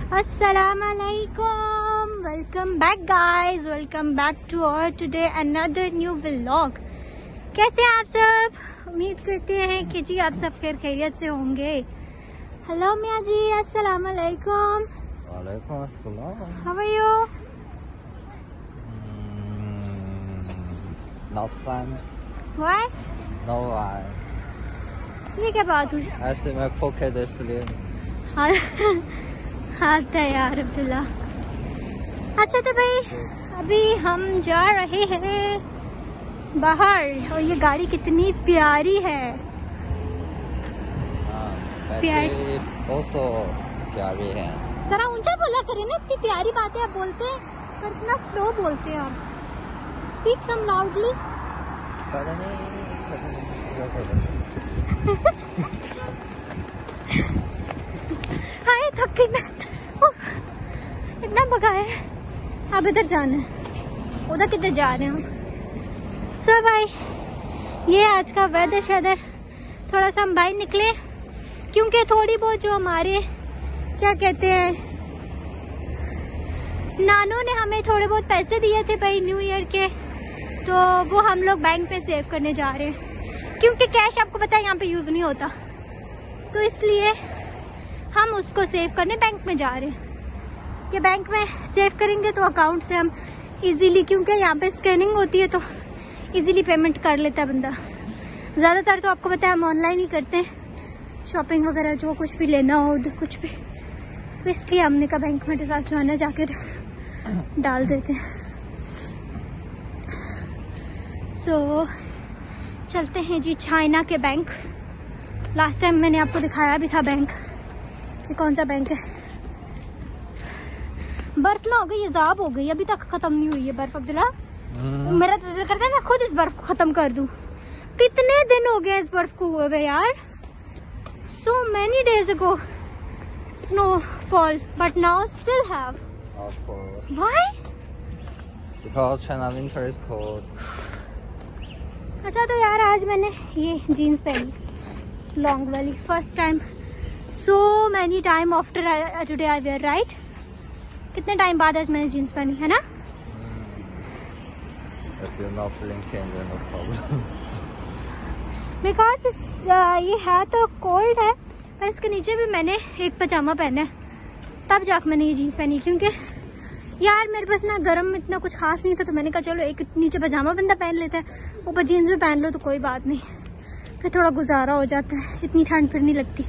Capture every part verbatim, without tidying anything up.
Assalamualaikum. Welcome back guys. Welcome back to our today another new vlog. कैसे हैं आप सब? उम्मीद करते हैं कि जी आप सब खैर खैरियत से होंगे। हेलो मियाँ जी, अस्सलामुअलैकुम। वालेकुम अस्सलाम। How are you? Mm, not fun. Why? No why. ये क्या बात हुई? ऐसे मैं भूखे थे इसलिए। हाँ हाँ था यार अब्दुल्ला। अच्छा तो भाई अभी हम जा रहे हैं बाहर और ये गाड़ी कितनी प्यारी है। वैसे बहुत सो प्यारी है। जरा ऊंचा बोला करें ना, इतनी प्यारी बातें आप बोलते हैं पर इतना स्लो बोलते हैं आप। Speak some loudly. पता नहीं हाय थक गई मैं, इतना भगाया है। अब इधर जाना है, उधर किधर जा रहे हो? सो भाई ये आज का वेदर शेदर, थोड़ा सा हम बाहर निकले क्योंकि थोड़ी बहुत जो हमारे क्या कहते हैं नानू ने हमें थोड़े बहुत पैसे दिए थे भाई न्यू ईयर के, तो वो हम लोग बैंक पे सेव करने जा रहे हैं क्योंकि कैश आपको पता है यहाँ पे यूज नहीं होता, तो इसलिए हम उसको सेव करने बैंक में जा रहे हैं कि बैंक में सेव करेंगे तो अकाउंट से हम इजीली, क्योंकि यहाँ पे स्कैनिंग होती है तो इजीली पेमेंट कर लेता है बंदा। ज़्यादातर तो आपको पता है हम ऑनलाइन ही करते हैं शॉपिंग वगैरह, जो कुछ भी लेना हो कुछ भी, तो इसलिए हमने कहा बैंक में ट्रांसफर जाके डाल देते हैं। सो so, चलते हैं जी चाइना के बैंक। लास्ट टाइम मैंने आपको दिखाया भी था बैंक कि कौन सा बैंक है। बर्फ ना हो गई, ये जाब हो गई, अभी तक खत्म नहीं हुई है बर्फ अब्दुल्ला। मेरा तो दिल करता है मैं खुद इस बर्फ को खत्म कर दूं। कितने दिन हो गए इस बर्फ को हुए हुए यार, so many days ago snowfall but now still have. Of course. Why? Because China winter is cold. अच्छा तो यार आज मैंने ये जीन्स पहनी लॉन्ग वाली, first time so many time after I, today I wear, right? कितने टाइम बाद आज मैंने जीन्स पहनी है ना। If you're not feeling pain then no problem. Because uh, ये है तो कोल्ड है पर इसके नीचे भी मैंने एक पजामा पहना है, तब जाकर मैंने ये जीन्स पहनी, क्योंकि यार मेरे पास ना गर्म इतना कुछ खास नहीं था, तो मैंने कहा चलो एक नीचे पजामा बंदा पहन लेता है, ऊपर जीन्स भी पहन लो तो कोई बात नहीं, फिर थोड़ा गुजारा हो जाता है, इतनी ठंड फिर नहीं लगती।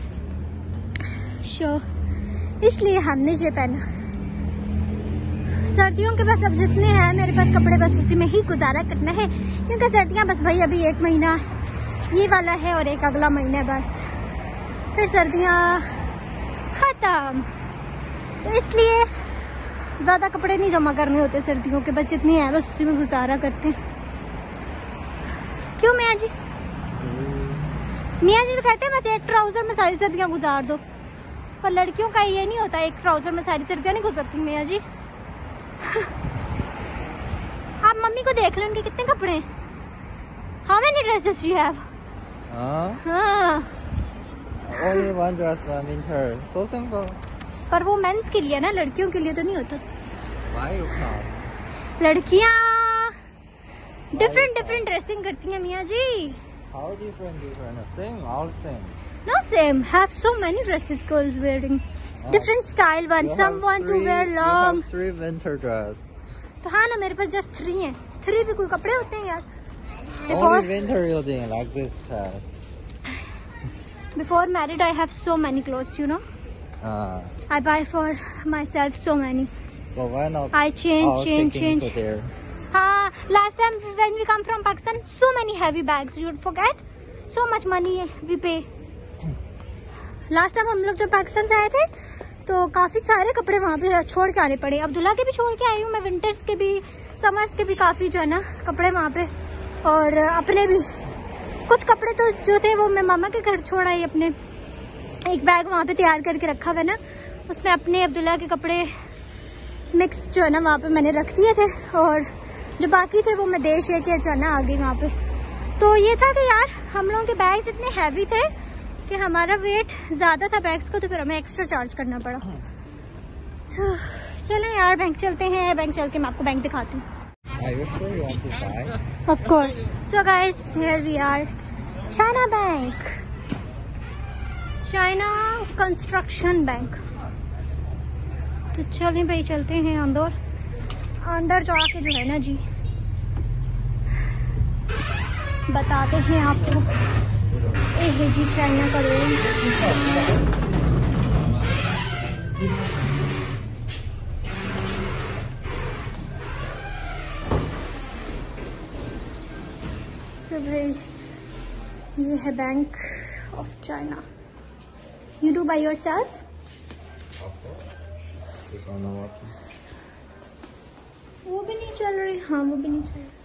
शो इसलिए हमने ये पहना। सर्दियों के बस अब जितने हैं मेरे पास कपड़े, बस उसी में ही गुजारा करना है, क्योंकि सर्दियाँ बस भाई अभी एक महीना ये वाला है और एक अगला महीना है, बस फिर सर्दियाँ खत्म। तो इसलिए ज़्यादा कपड़े नहीं जमा करने होते सर्दियों के, बस जितने हैं बस उसी में गुजारा करते हैं। क्यों मियाँ जी? मियाँ जी तो कहते हैं बस एक ट्राउजर में सारी सर्दियाँ गुजार दो, पर लड़कियों का ये नहीं होता, एक ट्राउजर में सारी सर्दियाँ नहीं गुजरती मियाँ जी। आप मम्मी को देख लो, उनके कितने कपड़े हैं। How many dresses do you have? Huh? हाँ। Only one dress for winter. So simple. पर वो मेंस के लिए ना, लड़कियों के लिए तो नहीं होता। Why you come? लड़कियाँ डिफरेंट डिफरेंट ड्रेसिंग करती हैं मियाँ जी। How different different? Same, all same. No same. Have so many dresses girls wearing. Oh. Different style one. You Some have want to three- wear You long. have three winter dress. तो हाँ ना, मेरे पास just three हैं। Three भी कोई कपड़े होते हैं यार। Before, Only winter using like this type. before married, I have so many clothes. You know, Ah. I buy for myself so many. So why not? I change, all change, taking change. to there? हाँ, last time when we come from Pakistan, so many heavy bags. You forget? So much money we pay. Last time हम लोग जब पाकिस्तान से आए थे तो काफी सारे कपड़े वहाँ पे छोड़ के आने पड़े। अब्दुल्ला के भी छोड़ के आई हूँ मैं, विंटर्स के भी, समर्स के भी काफी जो है ना कपड़े वहाँ पे, और अपने भी कुछ कपड़े तो जो थे वो मैं मामा के घर छोड़ आई अपने। एक बैग वहाँ पे तैयार करके रखा हुआ है ना, उसमें अपने अब्दुल्ला के कपड़े मिक्स जो है ना वहाँ पे मैंने रख दिए थे, और जो बाकी थे वो मैं देश है के जो है ना आ गई वहाँ पे। तो ये था कि यार हम लोगों के बैग्स इतने हैवी थे कि हमारा वेट ज़्यादा था बैग्स को, तो फिर हमें एक्स्ट्रा चार्ज करना पड़ा। तो चलो यार बैंक चलते हैं, बैंक चल के मैं आपको बैंक दिखाती हूँ। Are you sure you want to buy? Of course. So guys, here we are, China Bank, China Construction Bank। तो चलें भाई चलते हैं अंदर। अंदर जाके जो है ना जी बताते हैं आपको। ये है जी चाइना का रोड। तो भाई ये है bank of China. You do buy yourself? वो भी नहीं चल रही। हाँ वो भी नहीं चल रही।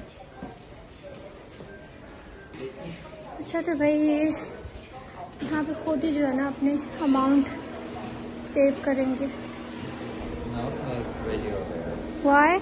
अच्छा तो भाई ये यहाँ पे खुद ही जो है ना अपने अमाउंट सेव करेंगे। Why?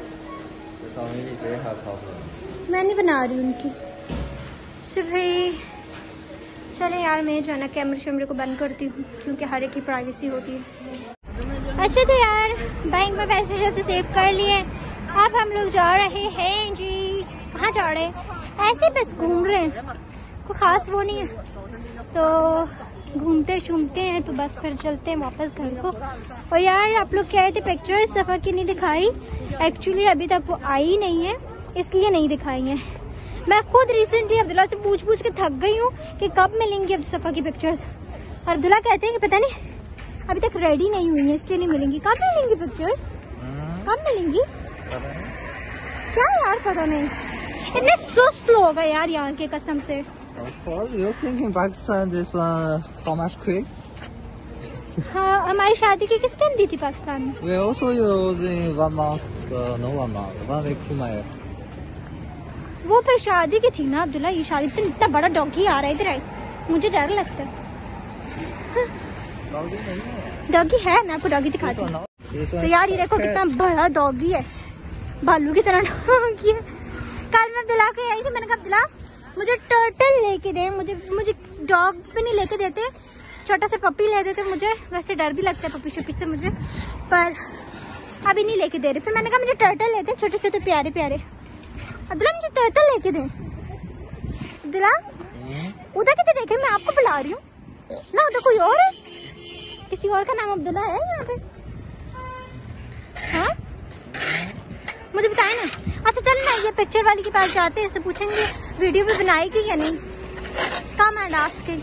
मैं नहीं बना रही उनकी। सिर्फ भाई चले यार मैं जो है ना कैमरे शैमरे को बंद करती हूँ क्योंकि हर एक की प्राइवेसी होती है। अच्छा तो यार बैंक में पैसे जैसे सेव कर लिए। अब हम लोग जा रहे हैं जी। कहाँ जा रहे हैं? ऐसे बस घूम रहे हैं, कोई खास वो नहीं है। तो घूमते शूमते हैं तो बस फिर चलते हैं वापस घर को। और यार आप लोग कह रहे थे पिक्चर सफ़ा की नहीं दिखाई। एक्चुअली अभी तक वो आई नहीं है इसलिए नहीं दिखाई है। मैं खुद रिसेंटली अब्दुल्ला से पूछ पूछ के थक गई हूँ कि कब मिलेंगी अब सफ़ा की पिक्चर्स। और अब्दुल्ला कहते हैं कि पता नहीं अभी तक रेडी नहीं हुई है इसलिए नहीं मिलेंगी। कब मिलेंगी पिक्चर्स? कब मिलेंगी? क्या यार पता नहीं। इतने सुस्त लोग हैं यार यहाँ के कसम से। Of course, you think in Pakistan this one how much quick? हाँ हमारी शादी की किस टाइम दी थी पाकिस्तान में? We also using one month, uh, no one month, one week to my. वो फिर शादी की थी ना अब्दुल्ला। ये शादी पे इतना बड़ा डॉगी आ रहा है इधर आई, मुझे डर लगता है। Doggy नहीं है। डॉगी है, मैं आपको डॉगी दिखाती हूँ। तो यार ये देखो कितना बड़ा डॉगी है, भालू की तरह डॉगी है। कल मैं अब्दुल्ला के आई थी, मैंने कहा अब्दुल्ला मुझे टर्टल लेके दे। मुझे मुझे डॉग भी नहीं लेके देते, छोटा सा पपी ले देते। मुझे वैसे डर भी लगता है पपी शपी से मुझे, पर अभी नहीं लेके दे रहे। फिर मैंने कहा मुझे टर्टल लेते छोटे छोटे प्यारे प्यारे। अब्दुल्ला मुझे टर्टल लेके दे। अब्दुल्ला उधर कितने देखे, मैं आपको बुला रही हूँ ना। उधर कोई और है, किसी और का नाम अब्दुल्ला है यहाँ पे? हाँ मुझे बताए ना। अच्छा चल ना ये पिक्चर वाली के पास जाते हैं, इससे पूछेंगे वीडियो भी बनाएगी या नहीं। Come and asking,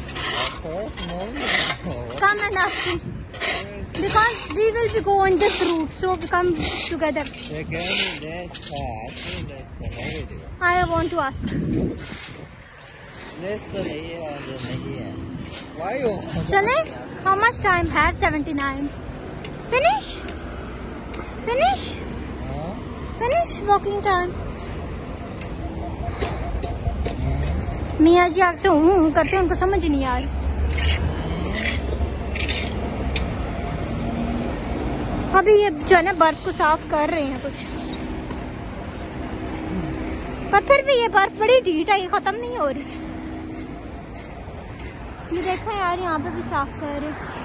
come and asking because we will be going this route, so we come together. I want to ask. Why you? चले? How much time have? seventy-nine. Finish? Finish? Huh? Finish walking time. मियाँ जी आग से हूँ हूँ करते हैं, उनको समझ नहीं आ रही। अभी ये जो है ना बर्फ को साफ कर रहे हैं कुछ, पर फिर भी ये बर्फ बड़ी ढीठ है, ये खत्म नहीं हो रही। ये देखो यार यहाँ पे भी साफ कर रहे हैं।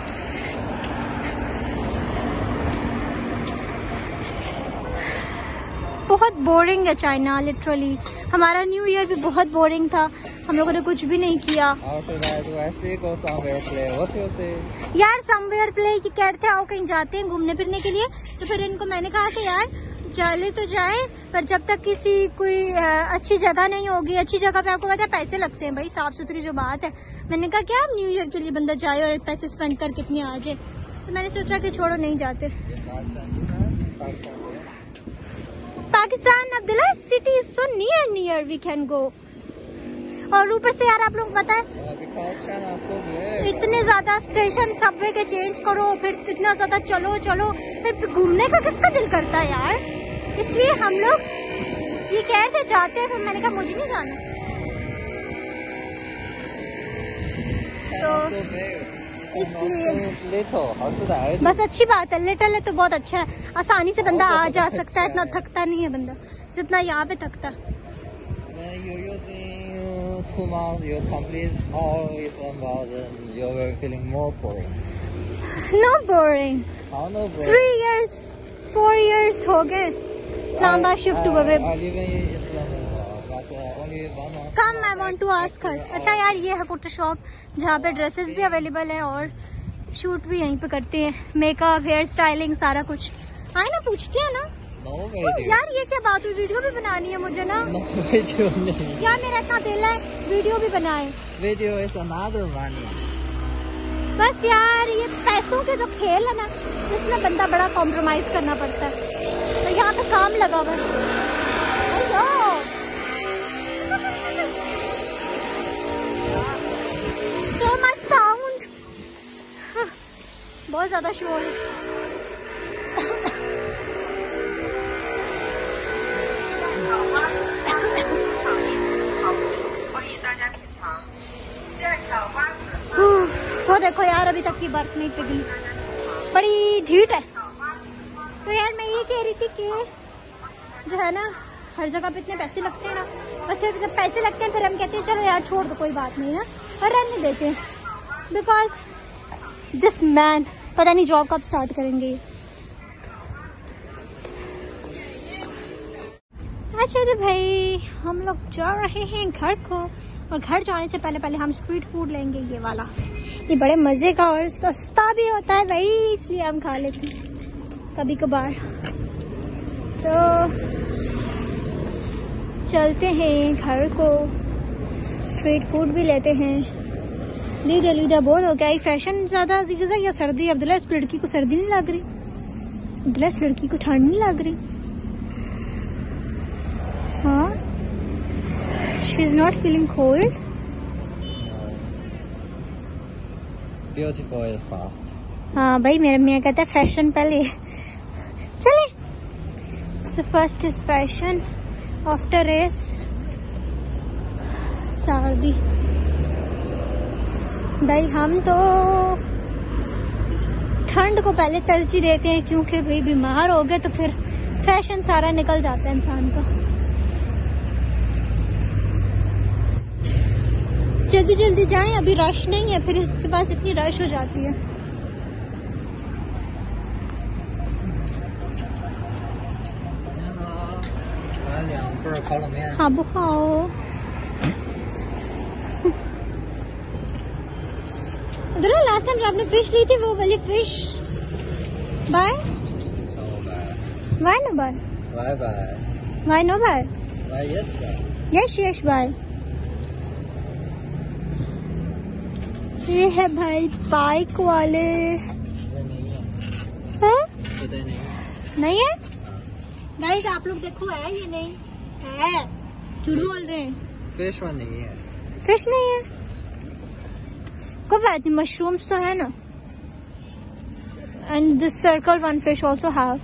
बहुत बोरिंग है चाइना लिटरली। हमारा न्यू ईयर भी बहुत बोरिंग था, हम लोगों ने कुछ भी नहीं किया। यार समवेयर प्ले की कहते आओ कहीं जाते हैं घूमने फिरने के लिए। तो फिर इनको मैंने कहा कि यार चले तो जाए, पर जब तक किसी कोई अच्छी जगह नहीं होगी। अच्छी जगह पे आपको पता है पैसे लगते हैं भाई, साफ सुथरी जो बात है। मैंने कहा क्या न्यू ईयर के लिए बंदा जाए और पैसे स्पेंड करके अपने आ जाए। तो मैंने सोचा कि छोड़ो नहीं जाते। Pakistan Abdullah city is so near near we can go. और ऊपर से यार आप लोग पता है इतने ज्यादा स्टेशन सबवे के चेंज करो, फिर इतना ज्यादा चलो चलो, फिर घूमने का किसका दिल करता है यार। इसलिए हम लोग ये कैसे जाते हैं, फिर मैंने कहा मुझे नहीं जाना। तो इसलिए बस अच्छी बात है, लिटल है तो बहुत अच्छा है। आसानी से बंदा आ जा सकता है, इतना थकता नहीं है बंदा जितना यहाँ पे थकता। Two months you complete all this and you will feeling more boring. No boring. I don't know, bro. Three years four years हो गए इस्लामाबाद शिफ्ट हुए हुए। I live in Islamabad, but uh, only one month. Come I want to ask her. अच्छा यार, ये है photo shop जहाँ पे ड्रेसेस भी अवेलेबल हैं और शूट भी यहीं पे करते हैं, मेकअप, हेयर स्टाइलिंग, सारा कुछ। आए ना, पूछते हैं ना। No ओ, video. यार ये क्या बात हुई, वीडियो भी बनानी है मुझे ना। No video नहीं। यार मेरा इतना दिल है वीडियो भी बनाए। Video is another money. बस यार ये पैसों के जो खेल है ना, इसमें बंदा बड़ा कॉम्प्रोमाइज करना पड़ता है। तो यहाँ पे काम लगा हुआ है। So much sound. बहुत ज्यादा शोर है। वो देखो यार, अभी तक की बर्फ नहीं पिघली, बड़ी ढीठ है। तो यार मैं ये कह रही थी कि जो है ना, हर जगह पे इतने पैसे लगते हैं ना, और फिर जब पैसे लगते हैं फिर हम कहते हैं चलो यार छोड़ दो, कोई बात नहीं है, और रहने देते हैं। बिकॉज दिस मैन पता नहीं जॉब कब स्टार्ट करेंगे। अच्छा तो भाई हम लोग जा रहे हैं घर को, और घर जाने से पहले पहले हम स्ट्रीट फूड लेंगे, ये वाला। ये बड़े मज़े का और सस्ता भी होता है भाई, इसलिए हम खा लेते हैं कभी कभार। तो चलते हैं घर को, स्ट्रीट फूड भी लेते हैं। लीदा लीदा बोल हो गया, फैशन ज़्यादा ज़्यादा या सर्दी? अब्दुल्ला, इस लड़की को सर्दी नहीं लग रही? अब्दुल्ला, इस लड़की को ठंड नहीं लग रही? हाँ, she is not feeling cold. Beautiful is fast. हाँ भाई, मेरा मियाँ कहता है फैशन पहले। चले, so first is fashion, after is सर्दी। भाई हम तो ठंड को पहले तरजीह देते हैं, क्योंकि भाई बीमार हो गए तो फिर फैशन सारा निकल जाता है इंसान का। जल्दी जल्दी जाएं, अभी रश नहीं है, फिर इसके पास इतनी रश हो जाती है। खाबो खाओ। लास्ट टाइम जो आपने फिश ली थी वो वाली fish, bye bye no bye Bye bye. Bye no bye Bye yes bye. Yes yes bye. ये है भाई बाइक वाले। ये नहीं है। हैं? ये नहीं है। नहीं है गाइस, आप लोग देखो, है ये नहीं है, झूठ बोल रहे हैं। Fish one नहीं है। फिश नहीं है, कोई बात नहीं, मशरूम्स तो है ना। And this circle one fish also have.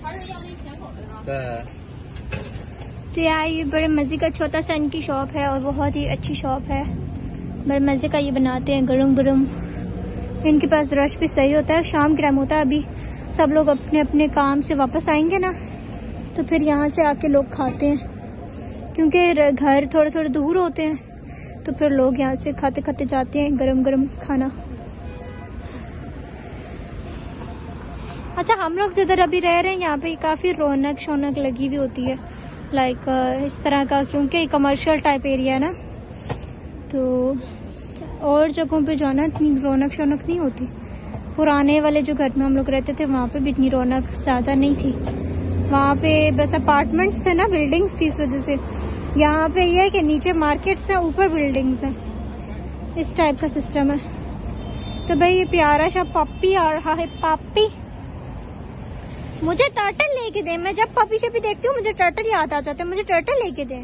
तो यार ये बड़े मजे का छोटा सा इनकी शॉप है, और बहुत ही अच्छी शॉप है, बड़े मजे का ये बनाते हैं गरम गरम। इनके पास रश भी सही होता है, शाम के टाइम होता है। अभी सब लोग अपने अपने काम से वापस आएंगे ना, तो फिर यहाँ से आके लोग खाते हैं, क्योंकि घर थोड़े थोड़े दूर होते हैं, तो फिर लोग यहाँ से खाते खाते जाते हैं गरम गरम खाना। अच्छा, हम लोग जिधर अभी रह रहे हैं यहाँ पे काफ़ी रौनक शौनक लगी हुई होती है, लाइक इस तरह का, क्योंकि कमर्शियल टाइप एरिया है ना, तो और जगहों पे जो है ना इतनी रौनक शौनक नहीं होती। पुराने वाले जो घर में हम लोग रहते थे वहाँ पे भी इतनी रौनक ज़्यादा नहीं थी, वहाँ पे बस अपार्टमेंट्स थे ना, बिल्डिंग्स थी, इस वजह से। यहाँ पे ये है कि नीचे मार्केट्स हैं, ऊपर बिल्डिंग्स हैं, इस टाइप का सिस्टम है। तो भाई ये प्यारा सा पप्पी आ रहा है, पप्पी। मुझे टर्टल लेके दे, मैं जब पपी शपी देखती हूँ मुझे टर्टल याद आ जाता है, मुझे टर्टल लेके दे।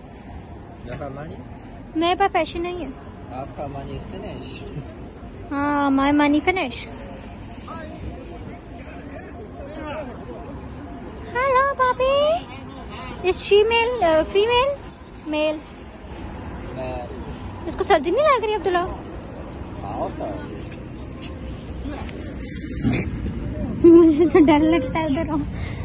मेरे पास पैसे नहीं है। आपका मनी इज फिनिश। हाँ, my money finish. Hello puppy, is she male female male? इसको सर्दी नहीं लग रही अब्दुल्ला? मुझे तो डर लगता है उधर।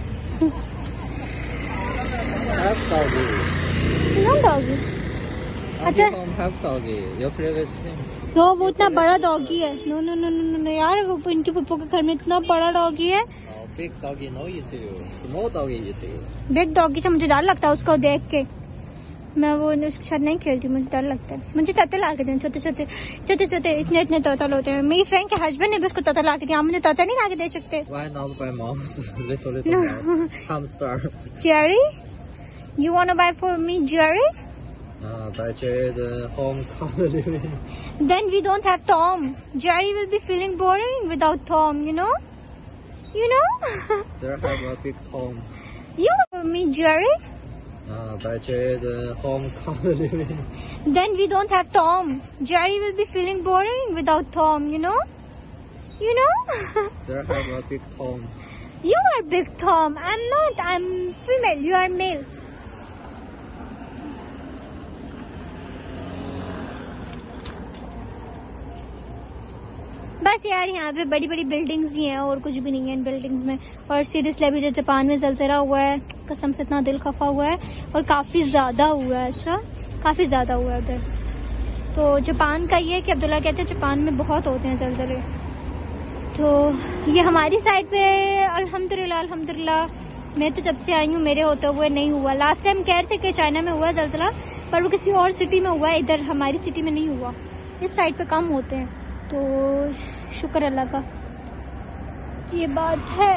No doggy. अच्छा don't have doggy. You play with him. No वो इतना बड़ा डॉगी है। No no no no no यार, वो इनके पप्पू के घर में इतना बड़ा डॉगी है। No, big doggy no eat you. Small doggy eat you. Big doggy से मुझे डर लगता है उसको देख के। मैं वो उसके साथ नहीं खेलती, मुझे डर लगता है। मुझे तोते ला के दें, छोटे छोटे छोटे छोटे इतने इतने तोतल होते हैं। मेरी फ्रेंड के हस्बैंड ने भी उसको तोता ला के दिया। मुझे तोता नहीं ला के दे सकते? Why not buy mouse? Little little mouse. Hamster. Jerry, you wanna buy for me Jerry? Uh, but Jerry the home color living. Then we don't have Tom. Jerry will be feeling boring without Tom, you know? You know? There have a big home. You want for me Jerry? Uh, but Jerry the home color living. Then we don't have Tom. Jerry will be feeling boring without Tom, you know? You know? There have a big home. You are big Tom. I'm not. I'm female. You are male. बस यार यहाँ पे बड़ी बड़ी buildings ही हैं और कुछ भी नहीं है इन बिल्डिंग्स में। और सीरियसली अभी जो जापान में ज़लज़ला हुआ है, कसम से इतना दिल खफा हुआ है और काफ़ी ज़्यादा हुआ है। अच्छा, काफ़ी ज़्यादा हुआ है उधर। तो जापान का ये है कि अब्दुल्ला कहते हैं जापान में बहुत होते हैं ज़लज़ले। तो ये हमारी साइड पे अल्हम्दुलिल्लाह अल्हम्दुलिल्लाह मैं तो जब से आई हूँ मेरे होते हुए नहीं हुआ। लास्ट टाइम कह रहे थे कि चाइना में हुआ ज़लज़ला, पर वो किसी और सिटी में हुआ है, इधर हमारी सिटी में नहीं हुआ। इस साइड पे कम होते हैं, तो शुक्र अल्लाह का, ये बात है।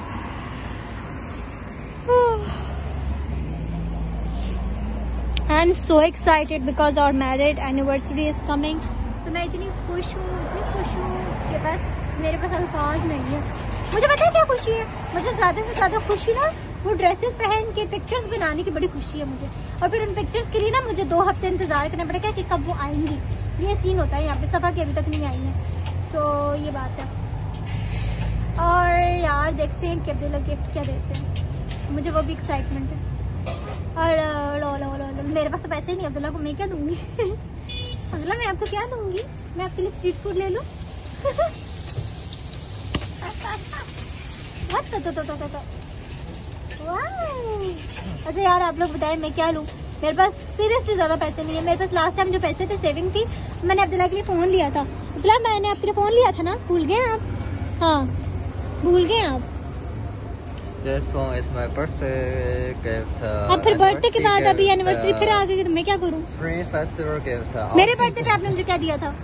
I am so excited because our married anniversary is coming. तो मैं इतनी खुश हूँ, इतनी खुश हूँ कि बस मेरे पास अल्फाज नहीं है। मुझे पता है क्या खुशी है? मुझे ज़्यादा से ज़्यादा खुशी ना वो ड्रेसेस पहन के पिक्चर्स बनाने की बड़ी खुशी है मुझे। और फिर उन पिक्चर्स के लिए ना मुझे दो हफ्ते इंतजार करना पड़ेगा कि कब वो आएंगी। ये सीन होता है यहाँ पे। सफ़ा की अभी तक नहीं आई है, तो ये बात है। और यार देखते हैं कि अब्दुल्ला गिफ्ट क्या देते हैं, मुझे वो भी एक्साइटमेंट है। और लो लो लो लो मेरे पास तो पैसे ही नहीं, अब्दुल्ला को मैं क्या दूंगी? अब्दुल्ला मैं आपको क्या दूंगी? मैं आपके लिए स्ट्रीट फूड ले लूं? तो, तो, तो, तो, तो, तो। अच्छा यार आप लोग बताएं मैं क्या लूं? मेरे पास सीरियसली ज्यादा पैसे नहीं है। मेरे पास लास्ट टाइम जो पैसे थे सेविंग थी, मैंने अब्दुल्ला के लिए फोन लिया था। अब्दुल्ला मैंने आपके लिए फोन लिया था ना, भूल गए आप? हाँ भूल गए आप। This one is my birthday gift. Uh, अब फिर बर्थडे के बाद अभी gift, एनिवर्सरी uh, फिर आ गई, तो मैं क्या करूँ? Spring festival gift. Uh, मेरे बर्थडे पे आपने मुझे क्या दिया था?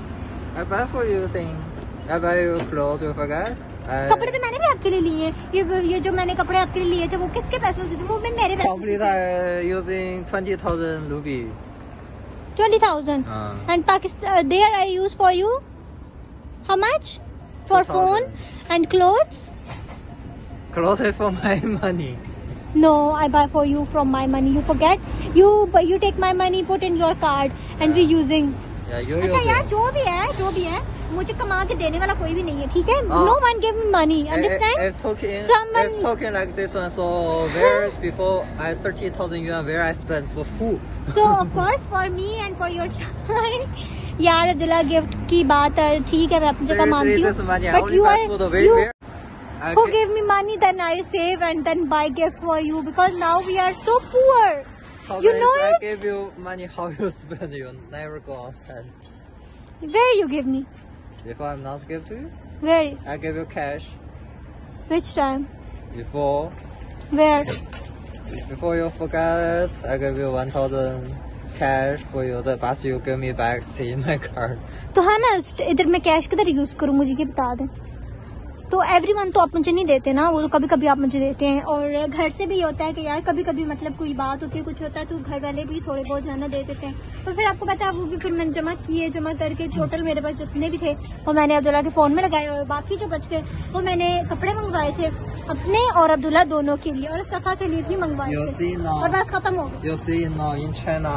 I buy for you thing. I buy you clothes. You forget? I कपड़े तो मैंने भी आपके लिए लिए। ये ये जो मैंने कपड़े आपके लिए लिए थे वो किसके पैसों से थे? वो मैं मेरे पैसों complete uh, using twenty thousand rupee. Twenty thousand Uh, and Pakistan there I use for you how much for two phone thousand. And clothes? Clothes is for my money. No, I buy for you from my money. You forget? You you take my money, put in your card, and we using. Yeah, you अच्छा use यार it. जो भी है जो भी है मुझे कमा के देने वाला कोई भी नहीं है, ठीक है? हाँ। No one give me money. If, Understand? if talking, Someone- if talking like this one, so where before I thirty thousand yuan, where I spent for food? So of course for me and for your child. यार Abdullah gift की बात है, ठीक है मैं अपनी जगह Seriously, मानती this हूँ, money I but only you buy are for the where, you where I who get- gave me money then I save and then buy gift for you because now we are so poor. How You can know I it? give you money, how you spend, you never go outside. Where you give me? If I'm not give to you, Where? I give you cash. Which time? Before, Where? before you forget, I give you one thousand cash for you. The bus you give me back, see in my card. तो है ना इधर मैं cash किधर use करूँ मुझे ये बता दें। तो एवरीवन तो आप मुझे नहीं देते ना, वो तो कभी कभी आप मुझे देते हैं। और घर से भी होता है कि यार कभी कभी मतलब कोई बात होती है, कुछ होता है तो घर वाले भी थोड़े बहुत जाना दे देते हैं। तो फिर आपको पता है वो भी फिर मैंने जमा किए, जमा करके टोटल मेरे पास जितने भी थे वो मैंने अब्दुल्ला के फोन में लगाए और बाकी जो बच गए वो मैंने कपड़े मंगवाए थे अपने और अब्दुल्ला दोनों के लिए और सफा के लिए भी मंगवाए You थे see now, और बस खत्म हो गया। you see now in China,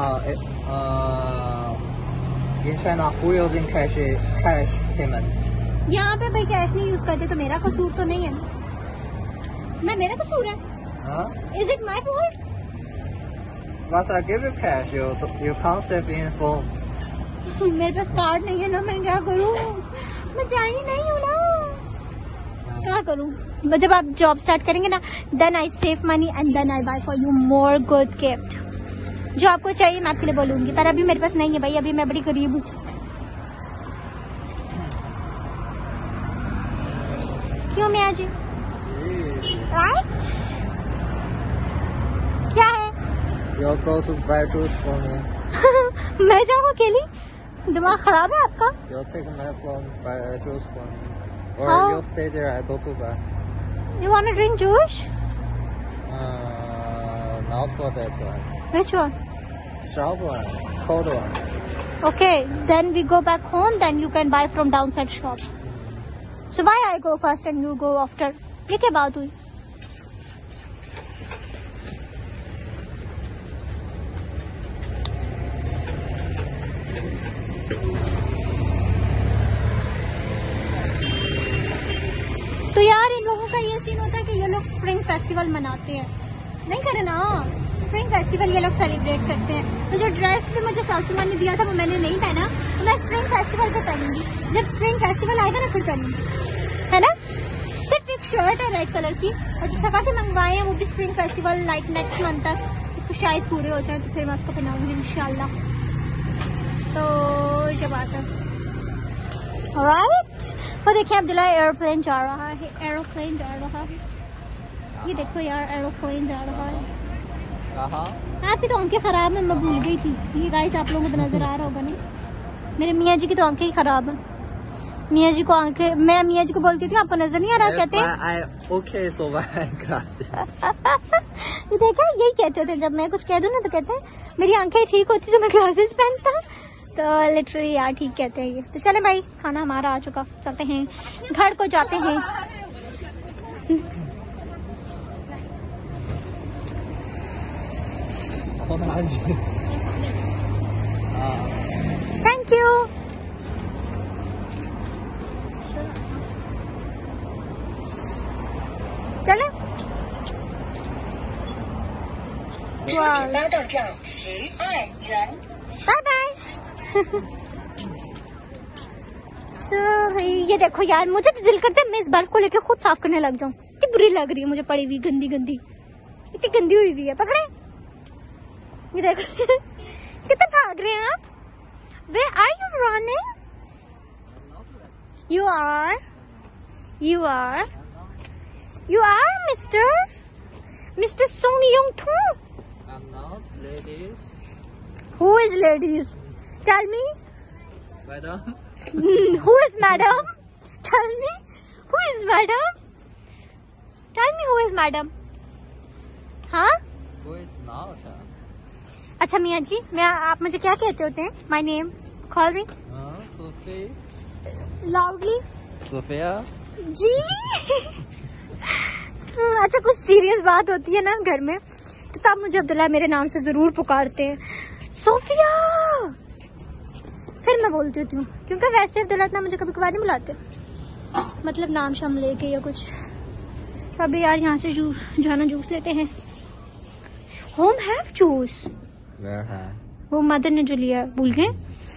uh, in China who using cash cash payment? यहाँ पे भाई कैश नहीं यूज करते तो मेरा कसूर तो नहीं है ना, मैं मेरा कसूर है? Huh? Is it my fault? But I give you cash, you you can't save in phone. मेरे पास कार्ड नहीं है ना, मैं क्या करूँ? मैं जानी नहीं हूँ ना, क्या करूँ? जब आप जॉब स्टार्ट करेंगे ना, then I save money and then I buy for you more good gift. जो आपको चाहिए मैं आपके लिए बोलूंगी, पर अभी मेरे पास नहीं है भाई, अभी मैं बड़ी गरीब हूँ। क्यों मियाँ जी? राइट, क्या है? You go to buy juice for me. मैं जाऊँ अकेली? दिमाग खराब है आपका? You take my phone, buy juice for me. Or How? you stay there, I go to buy. You wanna drink juice? Uh, not for that one. Which one? Sharp one, cold one. Okay, then we go back home, then you can buy from downside shop. So why I go first and you go after? ये क्या बात हुई? तो यार इन लोगों का ये scene होता है कि ये लोग स्प्रिंग फेस्टिवल मनाते हैं, नहीं करे ना, स्प्रिंग फेस्टिवल ये लोग सेलिब्रेट करते हैं। तो जो ड्रेस भी मुझे सासू माँ ने दिया था वो मैंने नहीं पहना, तो मैं स्प्रिंग फेस्टिवल पे पहनूंगी, जब स्प्रिंग फेस्टिवल आएगा ना फिर पहनूंगी, है ना। सिर्फ एक शर्ट है रेड कलर की, और जो सफा के मंगवाए हैं वो भी spring festival like next month तक उसको शायद पूरे हो जाए, तो फिर मैं उसको पहनाऊंगी इंशाल्लाह। तो ये बात है। ऑलराइट, वो देखिए अब्दुल्ला एयरप्लेन जा रहा है, एरोप्लेन जा रहा है, ये देखो यार एरोप्लेन जा रहा है। आपकी तो आंखें खराब है, मैं भूल गई थी। ये गाइस आप लोगों को तो नजर आ रहा होगा नहीं, मेरे मियाँ जी की तो आंखें ही खराब है। मियाँ जी को आंखें, मैं मियाँ जी को बोलती थी आपको नजर नहीं आ रहा, कहते हैं ओके सो ये देखा, यही कहते होते जब मैं कुछ कह दूँ ना तो कहते हैं मेरी आंखें ठीक होती तो मैं ग्लासेस पहनता, तो लिटरली यार ठीक कहते हैं ये। तो चले भाई, खाना हमारा आ चुका, चलते हैं घर को, जाते हैं। Thank you. चले बाय बाय। सो ये देखो यार, मुझे तो दिल करता है मैं इस बर्फ को लेकर खुद साफ करने लग जाऊं, इतनी बुरी लग रही है मुझे, पड़ी हुई गंदी गंदी, इतनी गंदी हुई हुई है। पकड़े, ये देखो कितना भाग रहे हैं आप। Where are you running? You are, you are, you are Mister Mister Song Young Thu. I'm not ladies. Who is ladies? Tell me. Madam. Who is madam? Tell me. Who is madam? Tell me who is madam? हाँ? Who is not? अच्छा मियाँ जी, मैं आप मुझे क्या कहते होते हैं? My name, call me. हाँ, सोफी. Loudly. सोफिया. जी. अच्छा कुछ सीरियस बात होती है ना घर में, तो तब मुझे अब्दुल्ला मेरे नाम से जरूर पुकारते हैं, सोफिया। फिर मैं बोलती होती हूँ, क्योंकि वैसे अब्दुल्ला इतना मुझे कभी कभार नहीं बुलाते, मतलब नाम शाम लेके या कुछ। अभी यार यहाँ से जू जाना जूस लेते हैं। Home have juice. Where है? वो मदर ने जो लिया भूल गए।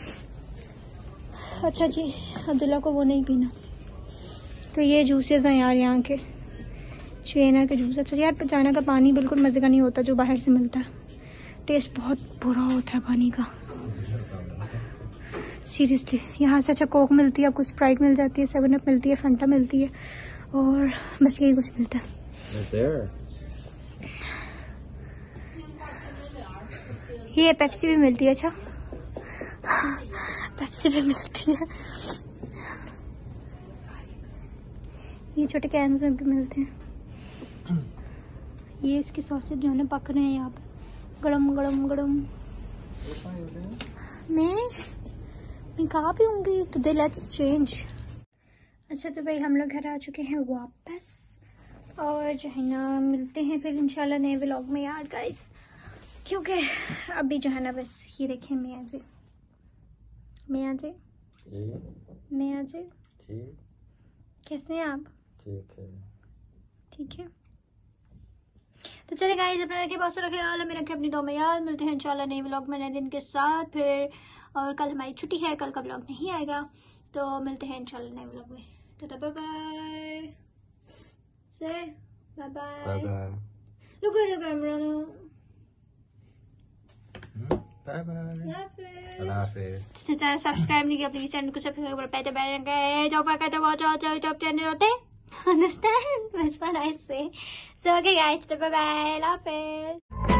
अच्छा जी, अब्दुल्ला को वो नहीं पीना, तो ये जूसेस हैं यार यहाँ के, चाइना के जूस। अच्छा यार, चाइना का पानी बिल्कुल मज़े का नहीं होता जो बाहर से मिलता है, टेस्ट बहुत बुरा होता है पानी का सीरियसली। यहाँ से अच्छा कोक मिलती है, आपको स्प्राइट मिल जाती है, सेवन अप मिलती है, फंटा मिलती है, और बस यही कुछ मिलता है। ये पेप्सी भी मिलती है। अच्छा पेप्सी भी मिलती है, ये छोटे कैन में भी मिलते हैं। ये इसके सॉसेज जो है ना पक रहे हैं यहाँ पे, गरम गरम गरम। मैं मैं कहाँ पे होंगी, तो दे लेट्स चेंज। अच्छा तो भाई हम लोग घर आ चुके हैं वापस, और जो है ना मिलते हैं फिर इंशाल्लाह नए व्लॉग में यार गाइस, क्योंकि अभी जो है ना बस ये देखें मियाँ जी, मियाँ जी, मियाँ जी कैसे हैं आप? ठीक है, ठीक है। तो चले गाइस, अपना रखे बहुत रखे हाल, हमें रखे अपनी दो में याद। मिलते हैं इंशाल्लाह नए व्लॉग में नए दिन के साथ फिर, और कल हमारी छुट्टी है, कल का व्लॉग नहीं आएगा, तो मिलते हैं इंशाल्लाह नए व्लॉग में। तो बाय बाय से bye bye. Bye bye. Look at the camera. Bye bye. Allah Hafiz. Channel subscribe नहीं किया प्लीज चैनल को सब्सक्राइब कर पाते बैठ गए जो पाकर तो बहुत जो जो चैनल होते understand that's what I say so okay guys bye bye love it